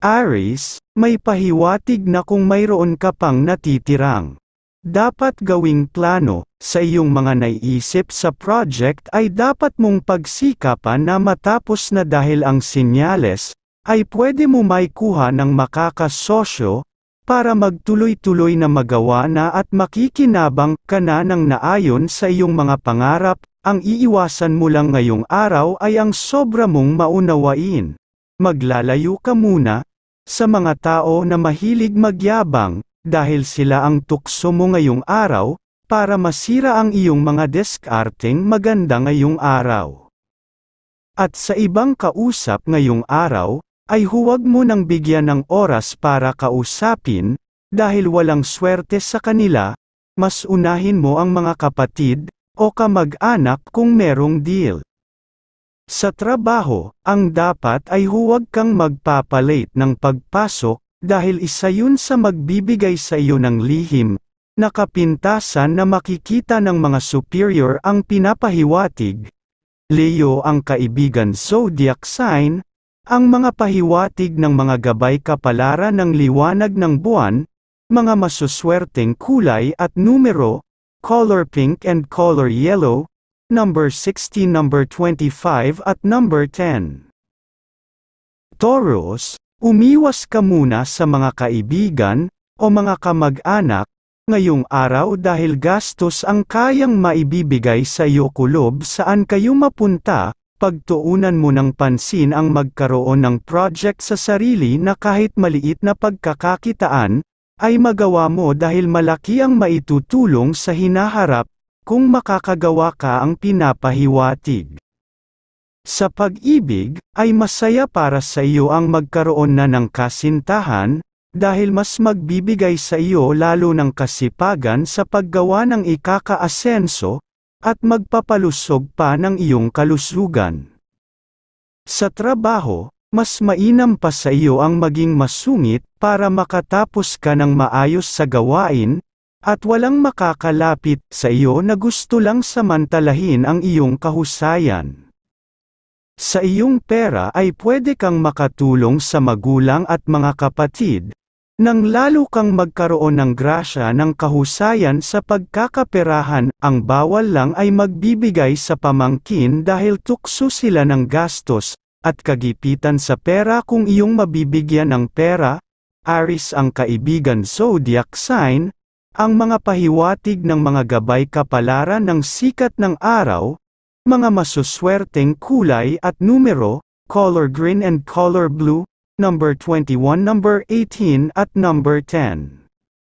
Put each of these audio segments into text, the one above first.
Aries, may pahiwatig na kung mayroon ka pang natitirang dapat gawing plano, sa iyong mga naiisip sa project ay dapat mong pagsikapan na matapos na dahil ang senyales, ay pwede mo maikuha ng makakasosyo, para magtuloy-tuloy na magawa na at makikinabang ka na ng naayon sa iyong mga pangarap, ang iiwasan mo lang ngayong araw ay ang sobra mong maunawain. Maglalayo ka muna, sa mga tao na mahilig magyabang, dahil sila ang tukso mo ngayong araw, para masira ang iyong mga diskarteng maganda ngayong araw. At sa ibang kausap ngayong araw, ay huwag mo nang bigyan ng oras para kausapin, dahil walang swerte sa kanila, mas unahin mo ang mga kapatid, o kamag-anak kung merong deal. Sa trabaho, ang dapat ay huwag kang magpapalit ng pagpasok, dahil isa yun sa magbibigay sa iyo ng lihim, na kapintasan na makikita ng mga superior ang pinapahiwatig. Leo ang kaibigan zodiac sign, ang mga pahiwatig ng mga gabay kapalaran ng liwanag ng buwan, mga masuswerteng kulay at numero, color pink and color yellow, number 16, number 25 at number 10. Taurus, umiwas ka muna sa mga kaibigan, o mga kamag-anak, ngayong araw dahil gastos ang kayang maibibigay sa iyo kulob saan kayo mapunta, pagtuunan mo ng pansin ang magkaroon ng project sa sarili na kahit maliit na pagkakakitaan, ay magawa mo dahil malaki ang maitutulong sa hinaharap, kung makakagawa ka ang pinapahiwatig. Sa pag-ibig, ay masaya para sa iyo ang magkaroon na ng kasintahan, dahil mas magbibigay sa iyo lalo ng kasipagan sa paggawa ng ikakaasenso, at magpapalusog pa ng iyong kalusugan. Sa trabaho, mas mainam pa sa iyo ang maging masungit para makatapos ka ng maayos sa gawain, at walang makakalapit sa iyo na gusto lang samantalahin ang iyong kahusayan. Sa iyong pera ay pwede kang makatulong sa magulang at mga kapatid, nang lalo kang magkaroon ng grasya ng kahusayan sa pagkakaperahan, ang bawal lang ay magbibigay sa pamangkin dahil tukso sila ng gastos, at kagipitan sa pera kung iyong mabibigyan ng pera. Aries ang kaibigan zodiac sign, ang mga pahiwatig ng mga gabay kapalaran ng sikat ng araw, mga masuswerteng kulay at numero, color green and color blue, number 21, number 18 at number 10.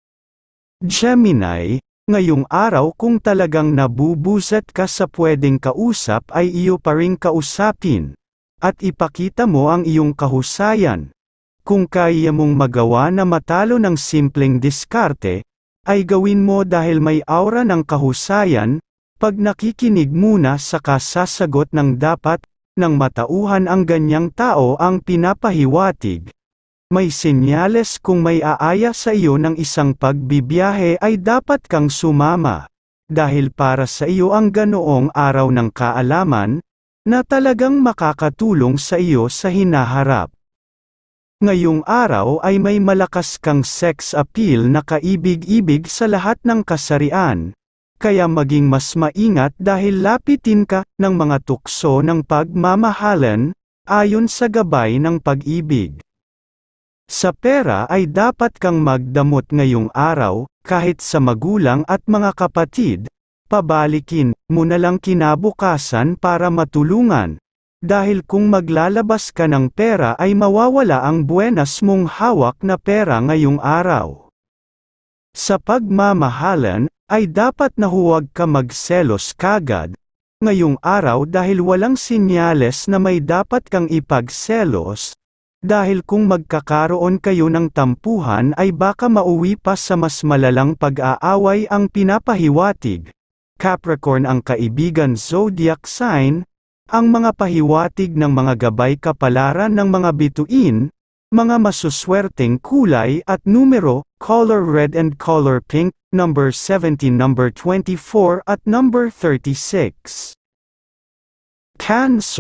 Gemini, ngayong araw kung talagang nabubuzat ka sa pwedeng kausap ay iyo pa ring kausapin, at ipakita mo ang iyong kahusayan. Kung kaya mong magawa na matalo ng simpleng diskarte, ay gawin mo dahil may aura ng kahusayan, pag nakikinig muna sa kasasagot ng dapat, nang matauhan ang ganyang tao ang pinapahiwatig. May senyales kung may aaya sa iyo ng isang pagbibiyahe ay dapat kang sumama. Dahil para sa iyo ang ganoong araw ng kaalaman, na talagang makakatulong sa iyo sa hinaharap. Ngayong araw ay may malakas kang sex appeal na kaibig-ibig sa lahat ng kasarian. Kaya maging mas maingat dahil lapitin ka ng mga tukso ng pagmamahalan, ayon sa gabay ng pag-ibig. Sa pera ay dapat kang magdamot ngayong araw, kahit sa magulang at mga kapatid, pabalikin mo na lang kinabukasan para matulungan, dahil kung maglalabas ka ng pera ay mawawala ang buenas mong hawak na pera ngayong araw. Sa pagmamahalan, ay dapat na huwag ka magselos kagad, ngayong araw dahil walang senyales na may dapat kang ipagselos, dahil kung magkakaroon kayo ng tampuhan ay baka mauwi pa sa mas malalang pag-aaway ang pinapahiwatig. Capricorn ang kaibigan zodiac sign, ang mga pahiwatig ng mga gabay kapalaran ng mga bituin, mga masuswerteng kulay at numero, color red and color pink, number 17, number 24 at number 36. Cancer,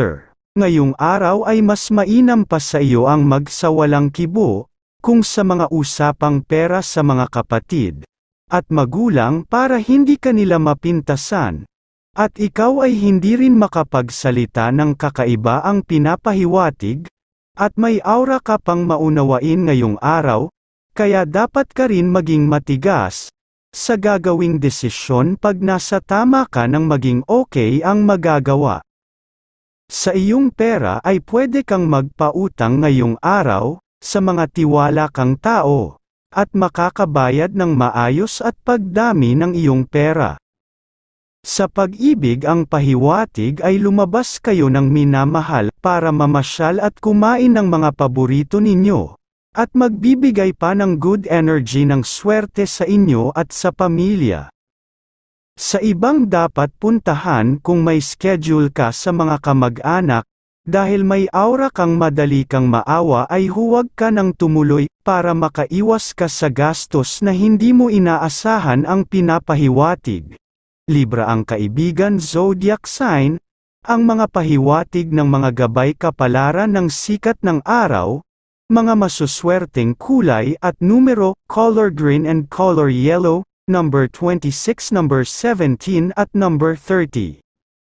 ngayong araw ay mas mainam pa sa iyo ang magsawalang kibo, kung sa mga usapang pera sa mga kapatid at magulang para hindi kanila mapintasan, at ikaw ay hindi rin makapagsalita ng kakaiba ang pinapahiwatig, at may aura ka pang maunawain ngayong araw, kaya dapat ka rin maging matigas sa gagawing desisyon pag nasa tama ka nang maging okay ang magagawa. Sa iyong pera ay pwede kang magpautang ngayong araw, sa mga tiwala kang tao, at makakabayad ng maayos at pagdami ng iyong pera. Sa pag-ibig ang pahiwatig ay lumabas kayo ng minamahal para mamasyal at kumain ng mga paborito ninyo, at magbibigay pa ng good energy ng swerte sa inyo at sa pamilya. Sa ibang dapat puntahan kung may schedule ka sa mga kamag-anak, dahil may aura kang madali kang maawa ay huwag ka nang tumuloy, para makaiwas ka sa gastos na hindi mo inaasahan ang pinapahiwatig. Libra ang kaibigan zodiac sign, ang mga pahiwatig ng mga gabay kapalaran ng sikat ng araw, mga masuswerteng kulay at numero, color green and color yellow, number 26, number 17 at number 30.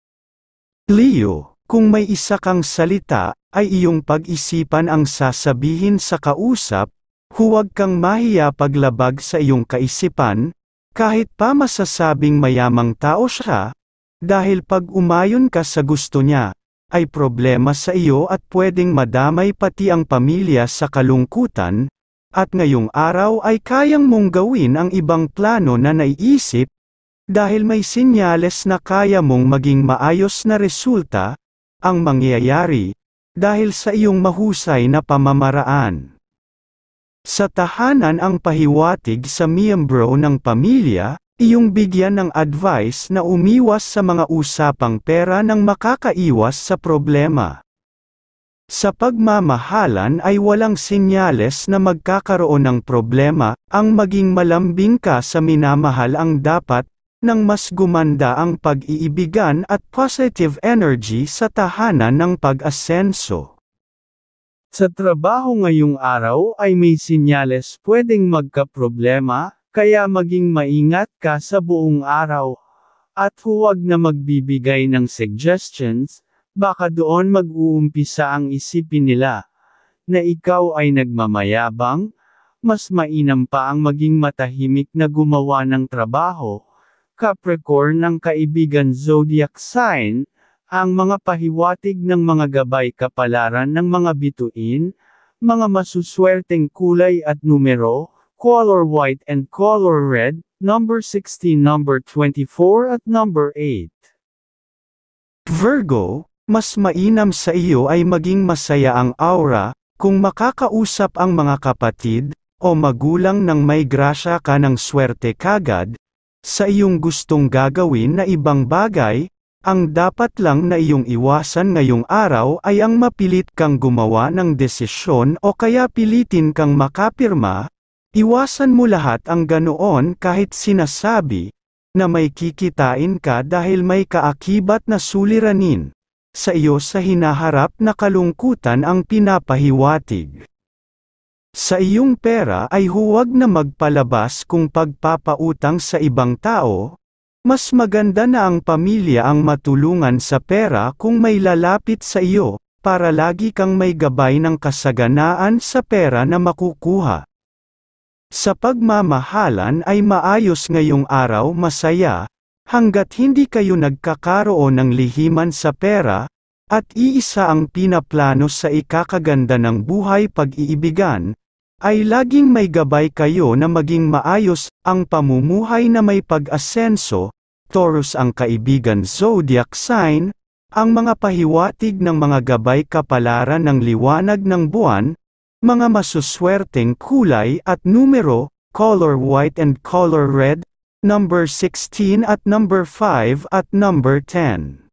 Leo, kung may isa kang salita, ay iyong pag-isipan ang sasabihin sa kausap, huwag kang mahiya paglabag sa iyong kaisipan, kahit pa masasabing mayamang tao siya, dahil pag umayon ka sa gusto niya, ay problema sa iyo at pwedeng madamay pati ang pamilya sa kalungkutan, at ngayong araw ay kayang mong gawin ang ibang plano na naiisip, dahil may sinyales na kaya mong maging maayos na resulta, ang mangyayari, dahil sa iyong mahusay na pamamaraan. Sa tahanan ang pahiwatig sa miyembro ng pamilya, iyong bigyan ng advice na umiwas sa mga usapang pera nang makakaiwas sa problema. Sa pagmamahalan ay walang sinyales na magkakaroon ng problema, ang maging malambing ka sa minamahal ang dapat, nang mas gumanda ang pag-iibigan at positive energy sa tahanan ng pag-asenso. Sa trabaho ngayong araw ay may sinyales pwedeng magkaproblema, kaya maging maingat ka sa buong araw, at huwag na magbibigay ng suggestions, baka doon mag-uumpisa ang isipin nila, na ikaw ay nagmamayabang, mas mainam pa ang maging matahimik na gumawa ng trabaho. Capricorn ng kaibigan zodiac sign, ang mga pahiwatig ng mga gabay kapalaran ng mga bituin, mga masuswerteng kulay at numero, color white and color red, number 16, number 24 at number 8. Virgo, mas mainam sa iyo ay maging masaya ang aura, kung makakausap ang mga kapatid, o magulang nang may grasya ka ng swerte kagad, sa iyong gustong gagawin na ibang bagay, ang dapat lang na iyong iwasan ngayong araw ay ang mapilit kang gumawa ng desisyon o kaya pilitin kang makapirma, iwasan mo lahat ang ganoon kahit sinasabi, na may kikitain ka dahil may kaakibat na suliranin, sa iyo sa hinaharap na kalungkutan ang pinapahiwatig. Sa iyong pera ay huwag na magpalabas kung pagpapautang sa ibang tao, mas maganda na ang pamilya ang matulungan sa pera kung may lalapit sa iyo, para lagi kang may gabay ng kasaganaan sa pera na makukuha. Sa pagmamahalan ay maayos ngayong araw masaya, hanggat hindi kayo nagkakaroon ng lihiman sa pera, at iisa ang pinaplano sa ikakaganda ng buhay pag-iibigan, ay laging may gabay kayo na maging maayos, ang pamumuhay na may pag-asenso. Taurus ang kaibigan zodiac sign, ang mga pahiwatig ng mga gabay kapalaran ng liwanag ng buwan, mga masuswerteng kulay at numero, color white and color red, number 16 at number 5 at number 10.